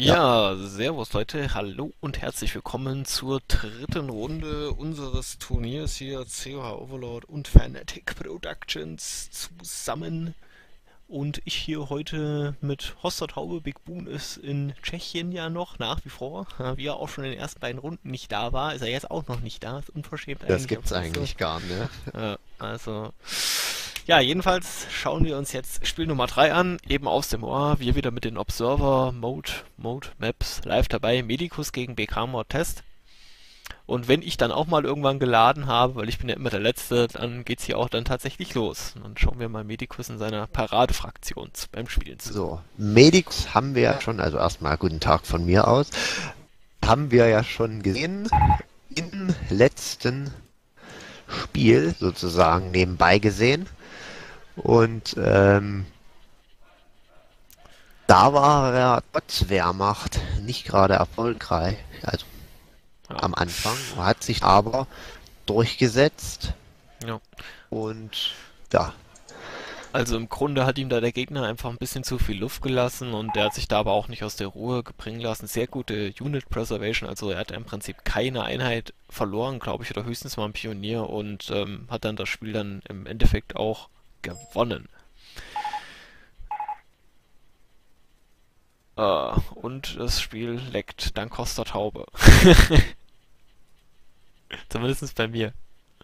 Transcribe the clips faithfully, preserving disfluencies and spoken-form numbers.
Ja, Ja, servus Leute, hallo und herzlich willkommen zur dritten Runde unseres Turniers hier, C O H Overlord und Fnatic Productions zusammen. Und ich hier heute mit Hoster Taube. Big Boon ist in Tschechien ja noch, nach wie vor. Ja, wie er auch schon in den ersten beiden Runden nicht da war, ist er jetzt auch noch nicht da. Ist unverschämt das eigentlich, aber gibt's es ist so. eigentlich gar nicht. Äh, also, ja, jedenfalls schauen wir uns jetzt Spiel Nummer drei an, eben aus dem Ohr. Wir wieder mit den Observer Mode, Mode Maps live dabei. Medicus gegen B K Mod Test. Und wenn ich dann auch mal irgendwann geladen habe, weil ich bin ja immer der Letzte, dann geht's hier auch dann tatsächlich los. Und dann schauen wir mal Medicus in seiner Paradefraktion zu- beim Spielen zu. So, Medicus haben wir ja schon, also erstmal guten Tag von mir aus, haben wir ja schon gesehen im letzten Spiel sozusagen nebenbei gesehen. Und ähm, da war er trotz Wehrmacht nicht gerade erfolgreich, also Ja, am Anfang, hat sich aber durchgesetzt ja. und ja, Also im Grunde hat ihm da der Gegner einfach ein bisschen zu viel Luft gelassen und der hat sich da aber auch nicht aus der Ruhe bringen lassen. Sehr gute Unit Preservation, also er hat im Prinzip keine Einheit verloren, glaube ich, oder höchstens mal ein Pionier und ähm, hat dann das Spiel dann im Endeffekt auch gewonnen. Äh, und das Spiel leckt dank Costa Taube. Zumindest bei mir.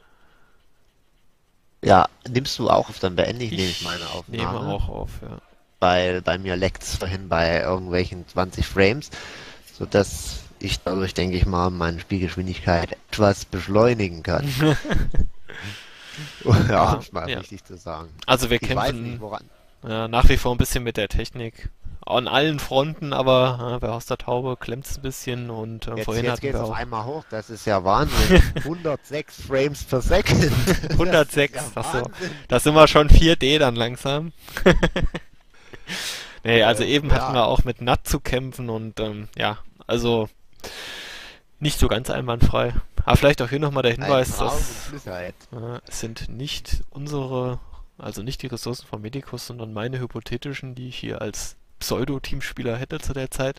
ja, nimmst du auch auf, dann beende ich nämlich meine Ich nehme Aufnahme. auch auf, ja. Weil bei mir leckt's vorhin bei irgendwelchen zwanzig Frames, sodass ich dadurch, denke ich mal, meine Spielgeschwindigkeit etwas beschleunigen kann. Ja, um Ja, es mal ja. richtig zu sagen. Also wir Ich weiß nicht, kämpfen woran. ja, nach wie vor ein bisschen mit der Technik. An allen Fronten, aber ja, bei Haus der Taube klemmt's ein bisschen und äh, Jetzt, vorhin jetzt hatten geht's wir auf auch einmal hoch, das ist ja Wahnsinn. hundertsechs Frames per Second. Das ist ja hundertsechs. Das, so, Wahnsinn. das sind wir schon vier D dann langsam. Nee, also Äh, eben hatten ja, wir auch mit N A T zu kämpfen und ähm, ja, also nicht so ganz einwandfrei. Aber vielleicht auch hier nochmal der ein Hinweis, Traum und dass Flüssigkeit. äh, es sind nicht unsere, also nicht die Ressourcen von Medicus, sondern meine hypothetischen, die ich hier als Pseudo-Teamspieler hätte zu der Zeit.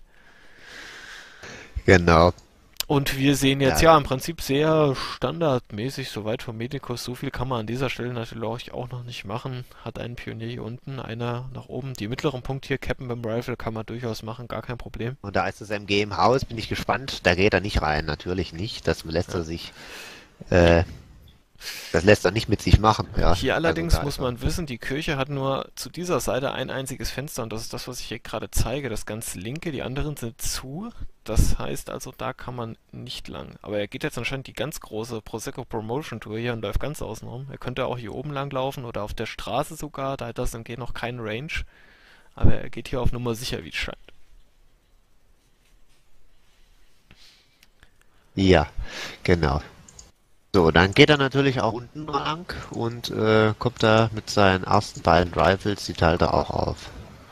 Genau. Und wir sehen jetzt Ja, ja im Prinzip sehr standardmäßig soweit vom Medicus. So viel kann man an dieser Stelle natürlich auch noch nicht machen. Hat einen Pionier hier unten, einer nach oben. Die mittleren Punkte hier, Cappen beim Rifle, kann man durchaus machen, gar kein Problem. und da ist das M G im Haus, bin ich gespannt. Da geht er nicht rein, natürlich nicht. Das lässt Ja. er sich, äh, das lässt er nicht mit sich machen. Ja, Hier also allerdings da muss ist er. man wissen, die Kirche hat nur zu dieser Seite ein einziges Fenster und das ist das, was ich hier gerade zeige. Das ganz linke, die anderen sind zu. Das heißt also, da kann man nicht lang. Aber er geht jetzt anscheinend die ganz große Prosecco Promotion Tour hier und läuft ganz außen rum. Er könnte auch hier oben lang laufen oder auf der Straße sogar. Da hat das M G noch keinen Range. Aber er geht hier auf Nummer sicher, wie es scheint. Ja, genau. So, dann geht er natürlich auch unten lang und äh, kommt da mit seinen ersten beiden Rifles, die teilt er auch auf.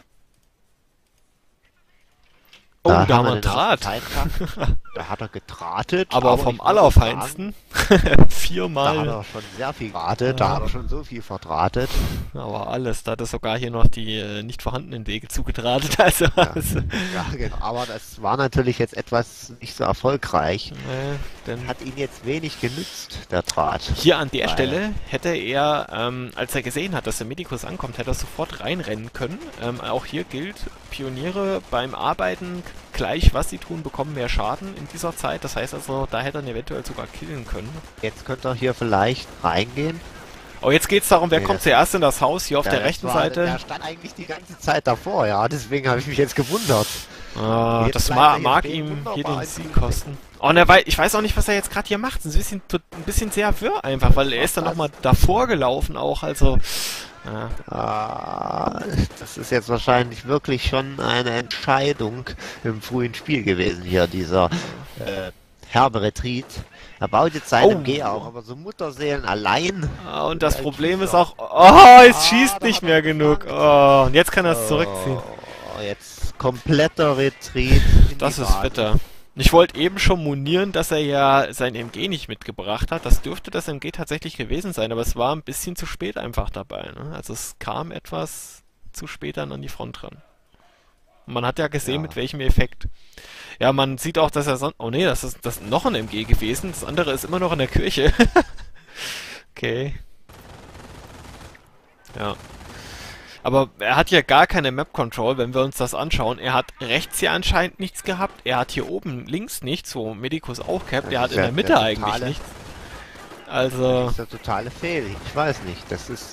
Oh, Da da haben haben wir wir den ersten Draht. Zeittrag. Da hat er getratet, Aber aber vom ich würde sagen, Allerfeinsten. da hat Viermal. er schon sehr viel getratet, da Äh, hat er schon so viel verdrahtet. aber alles. Da hat er sogar hier noch die äh, nicht vorhandenen Wege zugedrahtet. Also, Ja, also ja, genau. Aber das war natürlich jetzt etwas nicht so erfolgreich. äh, denn Hat ihn jetzt wenig genützt, der Draht. hier an der Weil, Stelle hätte er, ähm, als er gesehen hat, dass der Medikus ankommt, hätte er sofort reinrennen können. Ähm, auch hier gilt, Pioniere beim Arbeiten, gleich was sie tun, bekommen mehr Schaden in dieser Zeit. Das heißt also, da hätte er ihn eventuell sogar killen können. jetzt könnte er hier vielleicht reingehen. Oh, jetzt geht's darum, wer Nee, kommt das, zuerst in das Haus, hier auf ja, der das rechten war, der Seite. stand eigentlich die ganze Zeit davor, ja. Deswegen habe ich mich jetzt gewundert. Ah, Jetzt das bleibt er ma hier mag stehen, ihm hier wunderbar den in Sieg Frieden. kosten. Oh, und er wei ich weiß auch nicht, was er jetzt gerade hier macht. Das ist ein bisschen, tut- ein bisschen sehr wirr einfach, weil er Was ist dann das? nochmal davor gelaufen auch, also... Ja, Ah, das ist jetzt wahrscheinlich wirklich schon eine Entscheidung im frühen Spiel gewesen hier, dieser äh, herbe Retreat. Er baut jetzt sein M G auf, oh, aber so Mutterseelen allein. ah, und Und das ein Problem ist Schießer. auch... Oh, es Ah, schießt da nicht hat er mehr genug. geflankt. Oh, und jetzt kann er es zurückziehen. Oh, jetzt kompletter Retreat in die Das ist Basis. bitter. Ich wollte eben schon monieren, dass er ja sein M G nicht mitgebracht hat. Das dürfte das M G tatsächlich gewesen sein, aber es war ein bisschen zu spät einfach dabei. Ne? Also es kam etwas zu spät dann an die Front ran. Man hat ja gesehen, Ja. mit welchem Effekt. Ja, man sieht auch, dass er son Oh nee, das ist das ist noch ein M G gewesen. Das andere ist immer noch in der Kirche. Okay. Ja. Aber er hat ja gar keine Map Control, wenn wir uns das anschauen. Er hat rechts hier anscheinend nichts gehabt. Er hat hier oben links nichts, wo Medicus auch capped. Er Das hat ist in ja der Mitte der eigentlich totale, nichts. das Also, ist der totale Fehl. Ich weiß nicht. Das ist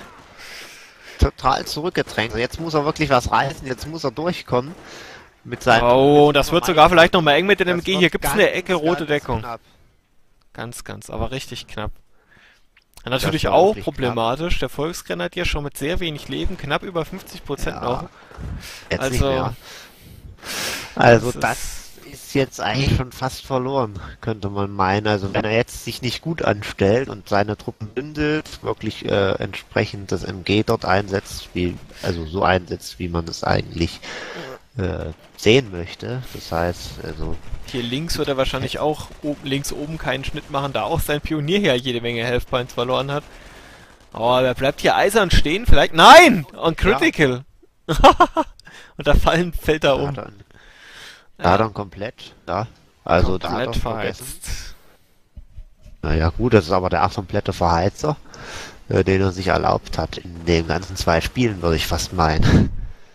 total zurückgedrängt. Also jetzt muss er wirklich was reißen. Jetzt muss er durchkommen mit seinem. oh, Jetzt das muss wird er sogar weiter. vielleicht nochmal eng mit dem Das M G. wird Hier gibt's ganz, eine Ecke rote ganz Deckung. knapp. Ganz, ganz, aber richtig knapp. Das Natürlich war auch wirklich knapp. problematisch. Der Volksgrenadier schon mit sehr wenig Leben, knapp über fünfzig Prozent noch. Ja, jetzt nicht Also, mehr. Also das das ist, ist jetzt eigentlich schon fast verloren, könnte man meinen. Also wenn er jetzt sich nicht gut anstellt und seine Truppen bündelt, wirklich äh, entsprechend das M G dort einsetzt, wie also so einsetzt, wie man es eigentlich äh, sehen möchte. Das heißt, also hier links wird er wahrscheinlich auch oben, links oben keinen Schnitt machen, da auch sein Pionier hier jede Menge Health Points verloren hat. Oh, der bleibt hier eisern stehen, vielleicht. Nein! Und ja, Critical! Und da fallen, fällt er da hat um. er, da hat er Ja, ihn komplett, ja. Also da hat er komplett vergessen. verheizt. Naja gut, das ist aber der komplette Verheizer, äh, den er sich erlaubt hat in den ganzen zwei Spielen, würde ich fast meinen.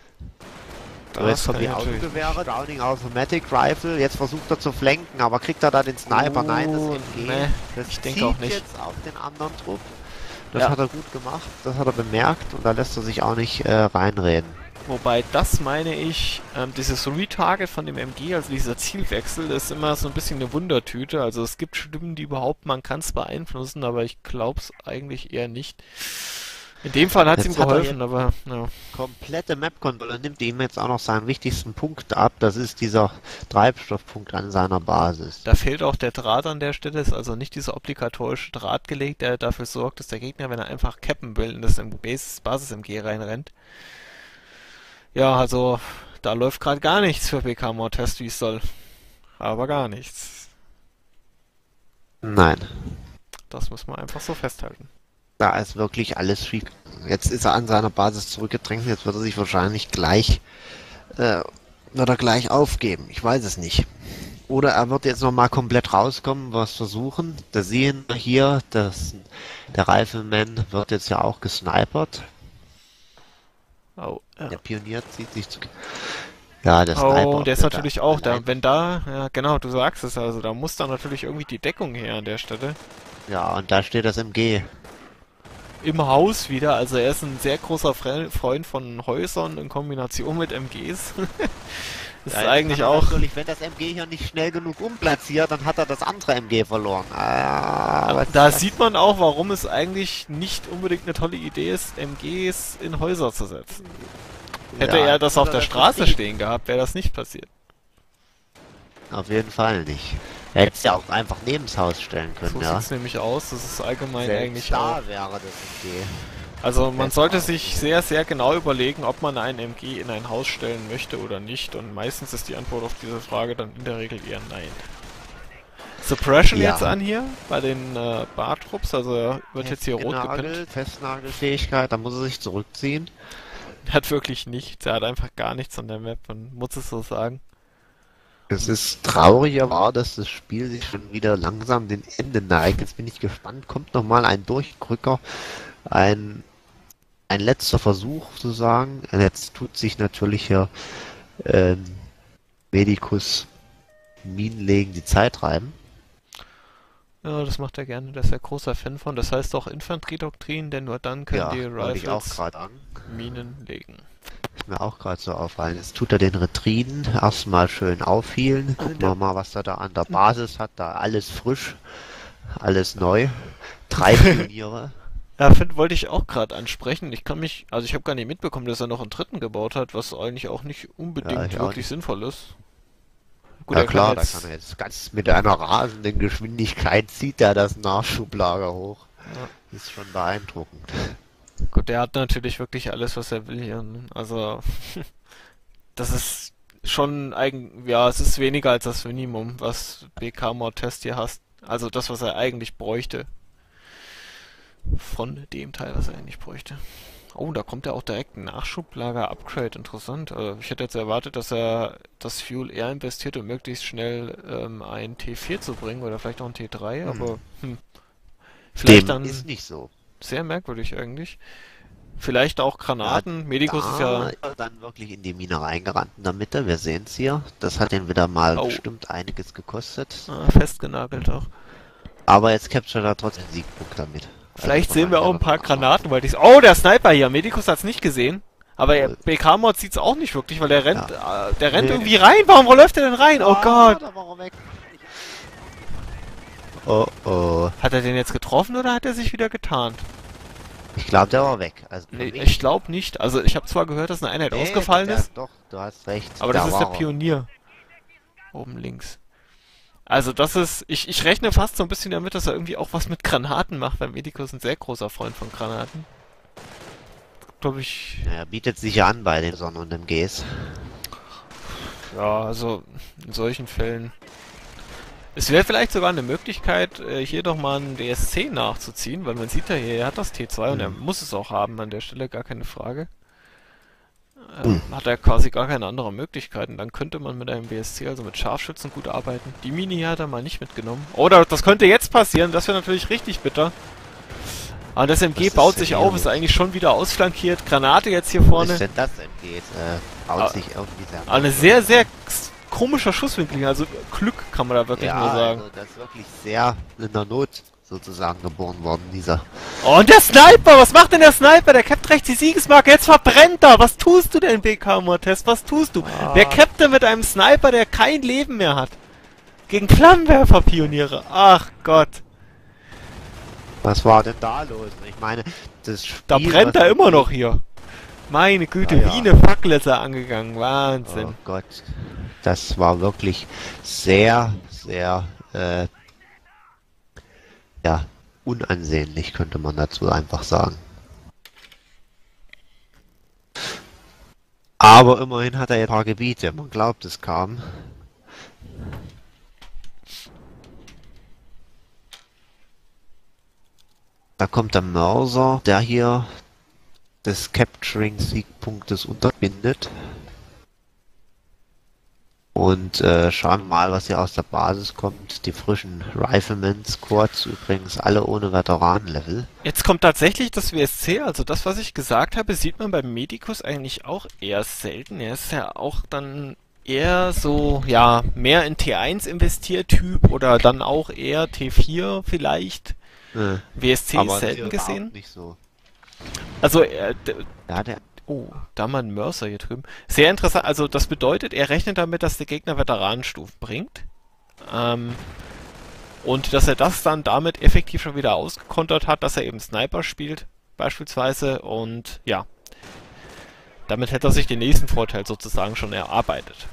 So, jetzt Das kommen kann die ich natürlich Autogewehre, Downing Automatic Rifle, jetzt versucht er zu flenken, aber kriegt er da den Sniper? Nein, das Oh, M G. ne, Das ich denke zieht auch nicht. jetzt auf den anderen Trupp. Das Ja. hat er gut gemacht, das hat er bemerkt und da lässt er sich auch nicht äh, reinreden. Wobei das meine ich, ähm, dieses Retarget von dem M G, also dieser Zielwechsel, ist immer so ein bisschen eine Wundertüte. Also es gibt Stimmen, die behaupten, man kann es beeinflussen, aber ich glaube es eigentlich eher nicht. In dem Fall hat es ihm Jetzt hat er geholfen, aber ja. Komplette Map-Kontrolle nimmt ihm jetzt auch noch seinen wichtigsten Punkt ab, das ist dieser Treibstoffpunkt an seiner Basis. Da fehlt auch der Draht an der Stelle, ist also nicht dieser obligatorische Draht gelegt, der dafür sorgt, dass der Gegner, wenn er einfach cappen will, in das Basis-M G reinrennt. Ja, also da läuft gerade gar nichts für B K More-Test, wie es soll. Aber gar nichts. Nein. Das muss man einfach so festhalten. Da ist wirklich alles schief. Jetzt ist er an seiner Basis zurückgedrängt, jetzt wird er sich wahrscheinlich gleich, äh, wird er gleich aufgeben. Ich weiß es nicht. Oder er wird jetzt nochmal komplett rauskommen, was versuchen. Da sehen wir hier, dass der Rifleman wird jetzt ja auch gesnipert. Oh, ja. Der Pionier zieht sich zu... Ja, der Sniper. Oh, der ist wird da natürlich auch da. allein. Wenn da, ja genau, du sagst es, also da muss da natürlich irgendwie die Deckung her an der Stelle. Ja, und da steht das M G. Im Haus wieder, also er ist ein sehr großer Fre Freund von Häusern in Kombination mit M Gs. Das Ja, ist jetzt eigentlich kann er auch. Natürlich, wenn das M G hier nicht schnell genug umplatziert, dann hat er das andere M G verloren. Ah, aber Da das- sieht man auch, warum es eigentlich nicht unbedingt eine tolle Idee ist, M Gs in Häuser zu setzen. Hätte Ja, er das auf oder der Straße richtig. stehen gehabt, wäre das nicht passiert. Auf jeden Fall nicht. Er hätte es ja auch einfach neben das Haus stellen können, So ja. sieht's nämlich aus. Das ist allgemein Selbst eigentlich da auch. wäre das M G. Also man besser sollte aus. sich sehr, sehr genau überlegen, ob man ein M G in ein Haus stellen möchte oder nicht. Und meistens ist die Antwort auf diese Frage dann in der Regel eher nein. Suppression Ja. jetzt an hier bei den äh, Bartrupps, also er wird jetzt hier rot gepinnt. Festgenagelt, Festnagelfähigkeit, da muss er sich zurückziehen. Er hat wirklich nichts, er hat einfach gar nichts an der Map, man muss es so sagen. Es ist traurig, aber dass das Spiel sich schon wieder langsam dem Ende neigt. Jetzt bin ich gespannt, kommt nochmal ein Durchrücker, ein, ein letzter Versuch sozusagen. Jetzt tut sich natürlich hier ähm, Medicus Minenlegen die Zeit reiben. Ja, das macht er gerne, da ist er großer Fan von. Das heißt auch Infanteriedoktrin, denn nur dann können Ja, die wollte ich auch Rifles gerade an. Minen legen. Ist mir auch gerade so auffallen. Jetzt tut er den Retriden erstmal schön aufhielen. Gucken wir mal, was er da an der Basis hat. Da alles frisch, alles neu. Drei Pioniere. Ja, find, wollte ich auch gerade ansprechen. Ich kann mich, also ich habe gar nicht mitbekommen, dass er noch einen dritten gebaut hat, was eigentlich auch nicht unbedingt Ja, ich auch wirklich nicht. sinnvoll ist. Gut, Ja er klar, jetzt, da kann er jetzt ganz mit einer rasenden Geschwindigkeit zieht er das Nachschublager hoch. Ja. Ist schon beeindruckend. Gut, der hat natürlich wirklich alles, was er will hier. Ne? Also, das ist schon eigen, ja, es ist weniger als das Minimum, was B K Mod Test hier hast. Also das, was er eigentlich bräuchte. Von dem Teil, was er eigentlich bräuchte. Oh, da kommt ja auch direkt ein Nachschublager-Upgrade. Interessant. Also ich hätte jetzt erwartet, dass er das Fuel eher investiert, um möglichst schnell ähm, ein T vier zu bringen oder vielleicht auch ein T drei, Hm. aber hm, vielleicht Dem dann ist nicht so. sehr merkwürdig eigentlich. Vielleicht auch Ja, Granaten. Medicus ist da ja... ist er dann wirklich in die Mine reingerannt in der Mitte. Wir sehen es hier. Das hat ihn wieder mal Oh, bestimmt einiges gekostet. ah, festgenagelt auch. Aber jetzt captured er trotzdem den Siegpunkt damit. Also Vielleicht von sehen wir daher auch ein wird paar man auch Granaten, weil ich... Oh, der Sniper hier. Medicus hat's nicht gesehen. Aber wohl. B K-Mod sieht's auch nicht wirklich, weil der rennt, Ja. äh, der rennt Nee. irgendwie rein. Warum, wo läuft der denn rein? Oh Ah, Gott. da war er weg. Oh oh. Hat er den jetzt getroffen oder hat er sich wieder getarnt? Ich glaube, der war weg. Also für Nee, mich. ich glaube nicht. Also ich habe zwar gehört, dass eine Einheit Nee, ausgefallen der, ist, doch, du hast recht. aber da das ist der war er. Pionier. Oben links. Also das ist... Ich, ich rechne fast so ein bisschen damit, dass er irgendwie auch was mit Granaten macht, weil Medicus ist ein sehr großer Freund von Granaten. Glaube ich... Ja, er bietet sich ja an bei den Sonnen- und M Gs. Ja, also in solchen Fällen... Es wäre vielleicht sogar eine Möglichkeit, äh, hier doch mal einen D S C nachzuziehen, weil man sieht ja hier, er hat das T zwei und er Hm. muss es auch haben an der Stelle, gar keine Frage. Hm. Ähm, hat er quasi gar keine anderen Möglichkeiten. Dann könnte man mit einem B S C, also mit Scharfschützen, gut arbeiten. Die Mini hier hat er mal nicht mitgenommen. Oder das könnte jetzt passieren, das wäre natürlich richtig bitter. Aber das M G Was baut ist sich denn auf, hier ist los? eigentlich schon wieder ausflankiert. Granate jetzt hier Wo vorne. ist denn das M G jetzt? Äh, baut Ah, sich irgendwie sehr Aber eine sehr, sehr x- komischer Schusswinkel. Also Glück kann man da wirklich Ja, nur sagen. also das ist wirklich sehr in der Not sozusagen geboren worden, dieser. Oh, und der Sniper! Was macht denn der Sniper? Der cappt rechts die Siegesmarke. Jetzt verbrennt er! Was tust du denn, B K-Mod-Test? Was tust du? Ah. Wer cappt denn mit einem Sniper, der kein Leben mehr hat? Gegen Flammenwerfer-Pioniere. Ach Gott. Was war denn da los? Ich meine, das Spiel, Da brennt was er immer irgendwie- noch hier. Meine Güte, Ja, ja. wie eine Fackel ist er angegangen. Oh Wahnsinn. Gott, das war wirklich sehr, sehr, äh, ja, unansehnlich, könnte man dazu einfach sagen. Aber immerhin hat er jetzt ein paar Gebiete, man glaubt es kaum. Da kommt der Mörser, der hier des Capturing-Siegpunktes unterbindet. Und äh, schauen wir mal, was hier aus der Basis kommt. Die frischen Rifleman-Squads, übrigens alle ohne Veteranenlevel. Jetzt kommt tatsächlich das W S C, also das, was ich gesagt habe, sieht man beim Medicus eigentlich auch eher selten. Er ist ja auch dann eher so, ja, mehr in T eins investiert Typ oder dann auch eher T vier vielleicht. Äh, W S C aber ist selten hier gesehen. überhaupt nicht so. Also, äh, d- Ja, der, oh, da mal ein Mörser hier drüben. Sehr interessant, also das bedeutet, er rechnet damit, dass der Gegner Veteranenstufen bringt. Ähm, und dass er das dann damit effektiv schon wieder ausgekontert hat, dass er eben Sniper spielt, beispielsweise. Und ja, damit hätte er sich den nächsten Vorteil sozusagen schon erarbeitet.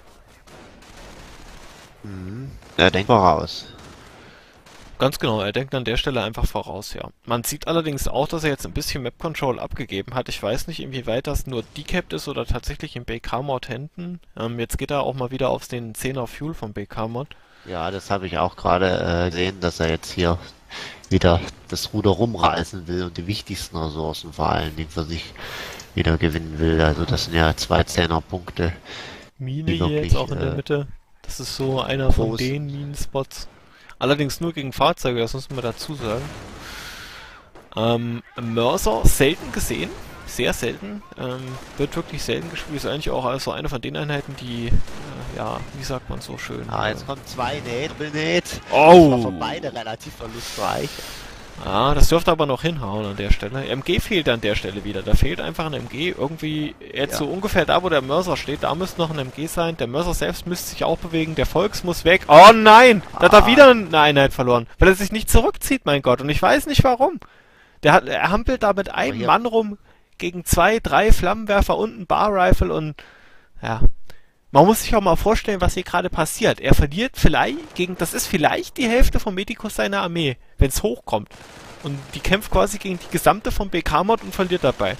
mhm. Der denkt voraus. Ganz genau, er denkt an der Stelle einfach voraus, ja. Man sieht allerdings auch, dass er jetzt ein bisschen Map Control abgegeben hat. Ich weiß nicht, inwieweit das nur decapped ist oder tatsächlich im B K-Mod Händen. Ähm, jetzt geht er auch mal wieder auf den zehner Fuel vom B K-Mod. Ja, das habe ich auch gerade äh, gesehen, dass er jetzt hier wieder das Ruder rumreißen will und die wichtigsten Ressourcen vor allen Dingen für sich wieder gewinnen will. Also das sind ja zwei Zehner-Punkte. Mine Die hier wirklich, jetzt auch in der äh, Mitte. Das ist so einer von groß. den Minenspots. Allerdings nur gegen Fahrzeuge, das muss man dazu sagen. Ähm, Mörser selten gesehen. Sehr selten. Ähm, wird wirklich selten gespielt. Ist eigentlich auch also eine von den Einheiten, die, äh, ja, wie sagt man so schön. Ah, äh, jetzt kommen zwei Nate, Double Nate. Das Oh! war für beide relativ verlustreich. Ah, das dürfte aber noch hinhauen an der Stelle. M G fehlt an der Stelle wieder. Da fehlt einfach ein M G. Irgendwie jetzt Ja. so ungefähr da, wo der Mörser steht, da müsste noch ein M G sein. Der Mörser selbst müsste sich auch bewegen. Der Volks muss weg. Oh nein! Da hat er Ah. wieder eine Einheit verloren. Weil er sich nicht zurückzieht, mein Gott. Und ich weiß nicht warum. Der hat, er hampelt da mit einem hier- Mann rum gegen zwei, drei Flammenwerfer und ein Bar Rifle und ja. Man muss sich auch mal vorstellen, was hier gerade passiert. Er verliert vielleicht gegen, das ist vielleicht die Hälfte vom Medicus seiner Armee, wenn es hochkommt. Und die kämpft quasi gegen die gesamte vom B K-Mod und verliert dabei.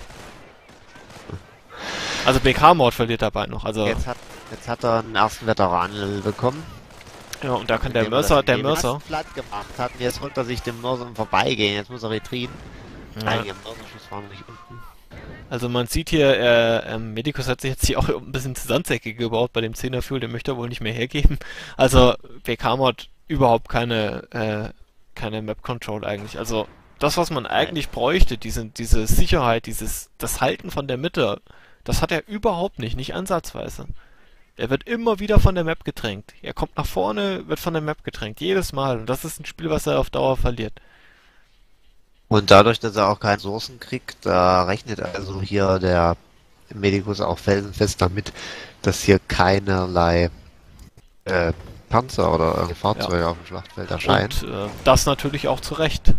Also B K-Mod verliert dabei noch. Also Jetzt hat, jetzt hat er einen ersten Veteran bekommen. ja, und da kann mit der dem er das Mörser, der im Mörser. ersten Platt gemacht hat. Und jetzt holt er sich den Mörser im Vorbeigehen. Jetzt muss er retrieten. Ja. Nein, der Mörserschuss war noch nicht unten. Also man sieht hier, äh, ähm, Medicus hat sich jetzt hier auch ein bisschen zu Sandsäcke gebaut bei dem zehner Fuel, den möchte er wohl nicht mehr hergeben. Also B K-Mod überhaupt keine, äh, keine Map Control eigentlich. Also das, was man Nein. eigentlich bräuchte, diese, diese Sicherheit, dieses, das Halten von der Mitte, das hat er überhaupt nicht, nicht ansatzweise. Er wird immer wieder von der Map gedrängt. Er kommt nach vorne, wird von der Map gedrängt, jedes Mal. Und das ist ein Spiel, was er auf Dauer verliert. Und dadurch, dass er auch keine Sourcen kriegt, da rechnet also hier der Medicus auch felsenfest damit, dass hier keinerlei äh, Panzer oder irgendwelche Ja. Fahrzeuge auf dem Schlachtfeld erscheinen. Und äh, das natürlich auch zu Recht.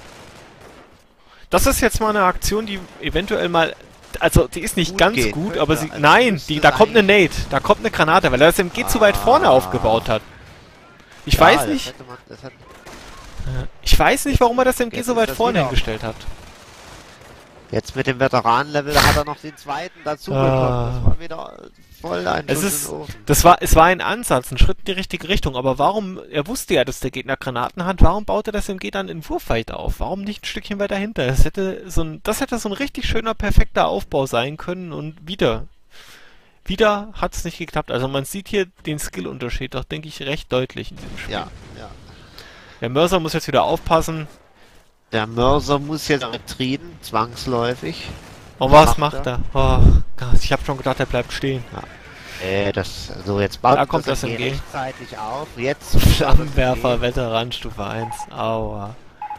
Das ist jetzt mal eine Aktion, die eventuell mal, also die ist nicht Gut ganz gehen gut, könnte, aber sie, also nein, müsste die, da kommt eine eigentlich- Nade, da kommt eine Granate, weil er das M G zu weit vorne Ah. aufgebaut hat. Ich Ja, weiß das nicht, hätte man, das hat, ich weiß nicht, warum er das M G Jetzt so ist weit das vorne wieder- hingestellt hat. jetzt mit dem Veteranenlevel hat er noch den zweiten dazu bekommen. Ah. Das war wieder voll ein Es Schuss ist, in den Ofen. das war, es war ein Ansatz, ein Schritt in die richtige Richtung, aber warum, er wusste ja, dass der Gegner Granaten hat, warum baut er das M G dann in Wurfweite auf? Warum nicht ein Stückchen weiter hinter? Das hätte so ein, das hätte so ein richtig schöner, perfekter Aufbau sein können und wieder, wieder hat es nicht geklappt. Also man sieht hier den Skillunterschied doch, denke ich, recht deutlich in diesem Spiel. Ja, ja. Der Mörser muss jetzt wieder aufpassen. Der Mörser muss jetzt retrieden, zwangsläufig. Und was Macht macht er? Oh Gott, ich habe schon gedacht, er bleibt stehen. Äh, das, so jetzt baut Da kommt das M G M G. rechtzeitig auf. Jetzt Flammenwerfer, Veteran, Stufe eins. Aua.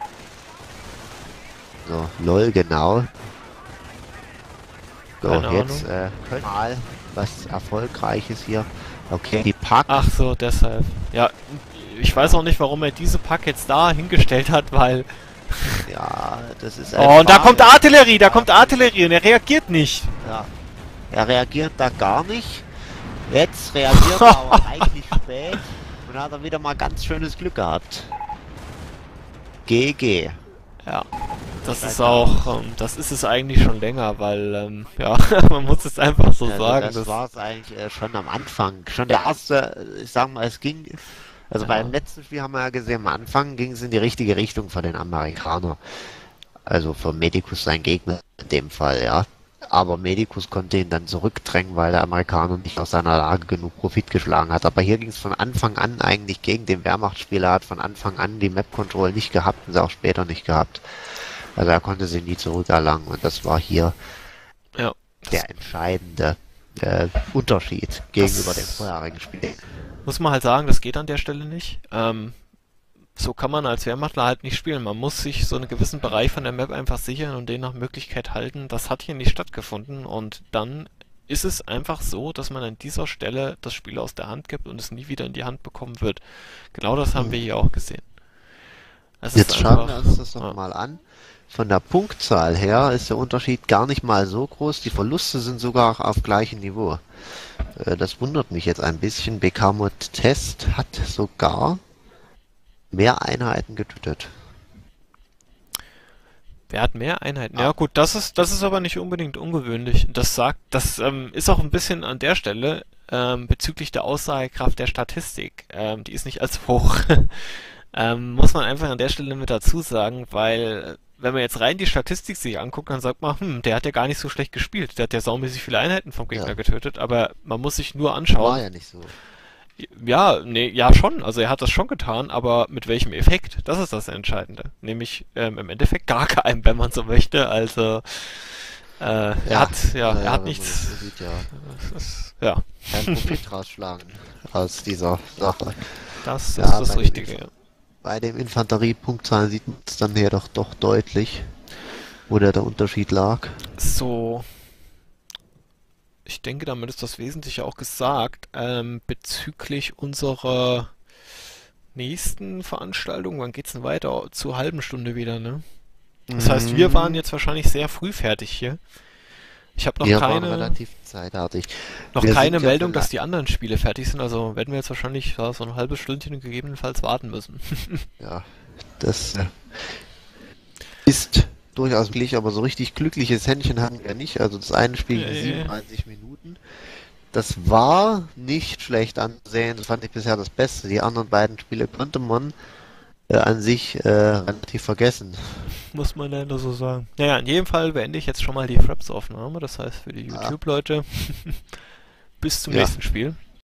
So, lol, genau. So, Keine jetzt äh, können wir mal was Erfolgreiches hier. Okay, die Pack. Ach so, deshalb. Ja, ich weiß auch nicht, warum er diese Pack jetzt da hingestellt hat, weil... Ja, das ist Oh, und da Frage. kommt Artillerie, da kommt Artillerie und er reagiert nicht. Ja. Er reagiert da gar nicht. Jetzt reagiert er aber eigentlich spät und hat er wieder mal ganz schönes Glück gehabt. G G. Ja, das Scheiße. ist auch, ähm, das ist es eigentlich schon länger, weil, ähm, ja, man muss es einfach so Also sagen. das dass- war es eigentlich äh, schon am Anfang. Schon der erste, ich sag mal, es ging. Also Ja. beim letzten Spiel haben wir ja gesehen, am Anfang ging es in die richtige Richtung für den Amerikaner. Also für Medicus sein Gegner in dem Fall, ja. Aber Medicus konnte ihn dann zurückdrängen, weil der Amerikaner nicht aus seiner Lage genug Profit geschlagen hat. Aber hier ging es von Anfang an eigentlich gegen den Wehrmachtsspieler, er hat von Anfang an die Map Control nicht gehabt und sie auch später nicht gehabt. Also er konnte sie nie zurückerlangen und das war hier Ja, der entscheidende äh, Unterschied gegenüber Das- dem vorherigen Spiel. muss man halt sagen, das geht an der Stelle nicht. Ähm, so kann man als Wehrmachtler halt nicht spielen. Man muss sich so einen gewissen Bereich von der Map einfach sichern und den nach Möglichkeit halten. Das hat hier nicht stattgefunden und dann ist es einfach so, dass man an dieser Stelle das Spiel aus der Hand gibt und es nie wieder in die Hand bekommen wird. Genau das haben wir hier auch gesehen. Es Jetzt ist schauen wir einfach- uns das doch ja. mal an. Von der Punktzahl her ist der Unterschied gar nicht mal so groß. Die Verluste sind sogar auf gleichem Niveau. Äh, Das wundert mich jetzt ein bisschen. B K Mod Test hat sogar mehr Einheiten getötet. Wer hat mehr Einheiten? Ah. Ja gut, das ist, das ist aber nicht unbedingt ungewöhnlich. Das sagt, das ähm, ist auch ein bisschen an der Stelle ähm, bezüglich der Aussagekraft der Statistik. Ähm, die ist nicht als hoch. ähm, muss man einfach an der Stelle mit dazu sagen, weil wenn man jetzt rein die Statistik sich anguckt, dann sagt man, hm, der hat ja gar nicht so schlecht gespielt. Der hat ja saumäßig viele Einheiten vom Gegner Ja. getötet, aber man muss sich nur anschauen. War ja nicht so. Ja, nee, ja schon. Also er hat das schon getan, aber mit welchem Effekt? Das ist das Entscheidende. Nämlich ähm, im Endeffekt gar keinem, wenn man so möchte. Also äh, er hat ja, naja, er hat wenn man nichts. das so sieht, ja, Das ist, ja, keinen Profit rausschlagen aus dieser Sache. das Ja, ist das bei dem Richtige. Inf- Ja. Bei den Infanteriepunktzahlen sieht man es dann hier doch, doch deutlich, wo der, der Unterschied lag. So, ich denke, damit ist das Wesentliche auch gesagt. Ähm, bezüglich unserer nächsten Veranstaltung, wann geht's denn weiter? Zur halben Stunde wieder, ne? Das heißt, wir waren jetzt wahrscheinlich sehr früh fertig hier. Ich habe noch Wir waren keine, relativ zeitartig. noch wir keine sind ja Meldung, von- dass die anderen Spiele fertig sind. Also werden wir jetzt wahrscheinlich ja, so ein halbes Stündchen gegebenenfalls warten müssen. Ja, das äh, ist durchaus glücklich, aber so richtig glückliches Händchen hatten wir nicht. Also das eine Spiel ging Nee. siebenunddreißig Minuten. Das war nicht schlecht anzusehen. Das fand ich bisher das Beste. Die anderen beiden Spiele konnte man äh, an sich äh, relativ vergessen. muss man leider so sagen. Naja, in jedem Fall beende ich jetzt schon mal die Fraps-Aufnahme. Das heißt für die Ah, YouTube-Leute bis zum ja, nächsten Spiel.